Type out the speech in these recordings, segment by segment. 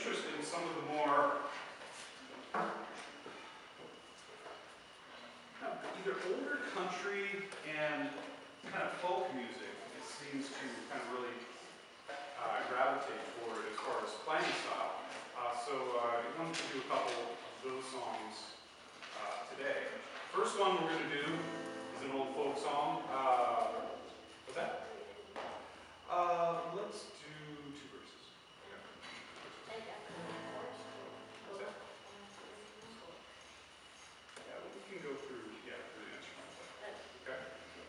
interest in some of the more either older country and kind of folk music, it seems to kind of really gravitate toward as far as playing style. So I wanted to do a couple of those songs today. First one we're going to do is an old folk song. What's that? Let's do two verses. What's that? Yeah, we can go through the instrumental. Okay.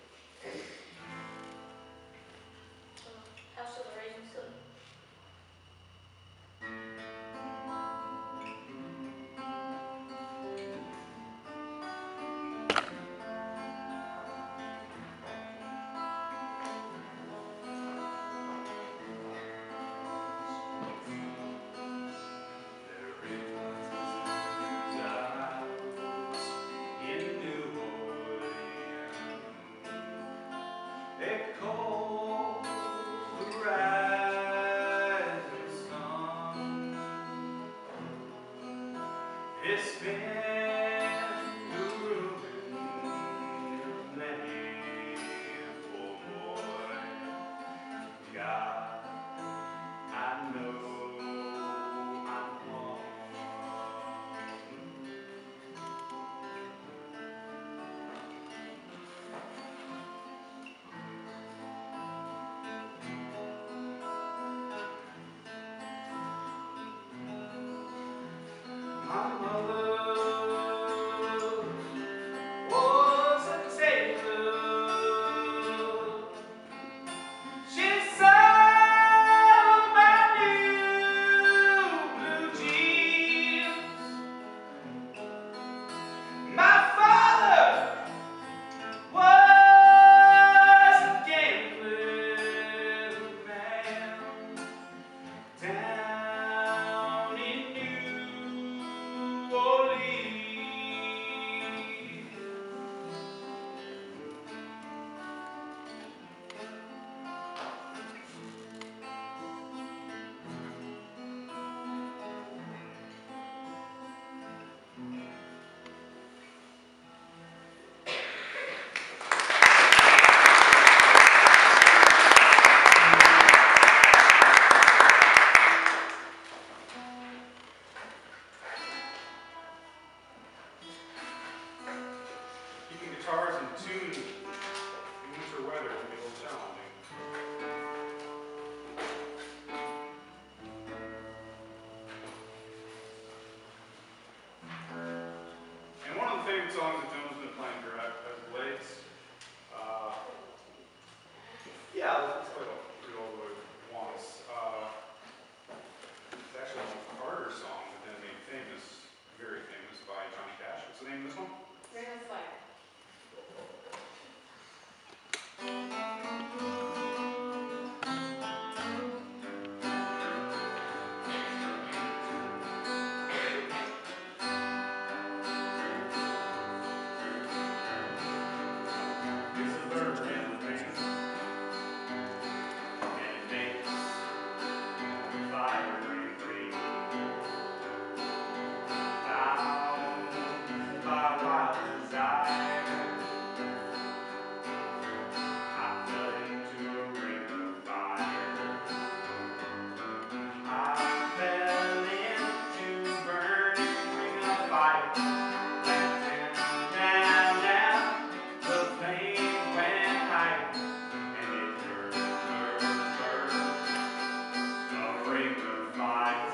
House of the Rising Sun. It's been the ruin of many poor boy. God, I know I'm wrong. My mother was a tailor. She sewed my new blue jeans. My father was a gambling man down in New Orleans. Keeping guitars in tune in winter weather can be a little challenging. And one of the favorite songs that Jonah's been playing here as of late, let's play it all the way once. It's actually a harder song that then made famous, very famous by Johnny Cash. What's the name of this one? Ring of Fire. It's a bird and a rain, and it makes the fire ring green. Down by wild desire, I fell into a ring of fire. I fell into a burning ring of fire. Went down, down, down. The flame went higher, and it burned, burned, burned. A ring of fire.